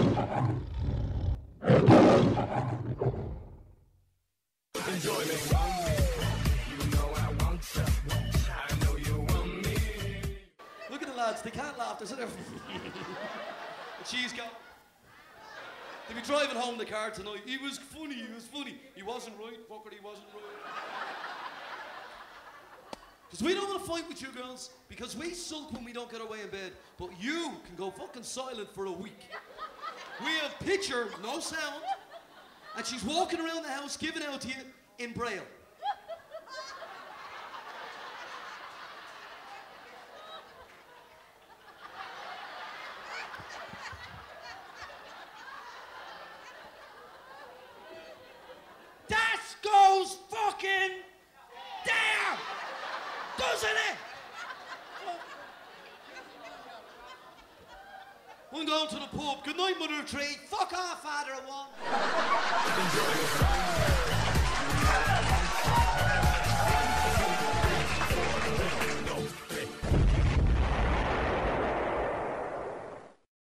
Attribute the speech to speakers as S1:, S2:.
S1: Look at the lads, they can't laugh, they're sitting there. And she's got... They'll be driving home in the car tonight. He was funny, he was funny. He wasn't right, fucker, he wasn't right. Because we don't want to fight with you girls, because we sulk when we don't get our way in bed, but you can go fucking silent for a week. We have picture, no sound, and she's walking around the house giving out to you in Braille. That goes fucking there, doesn't it? I'm going to the pub. Good night, Mother of Three. Fuck off, Father of One.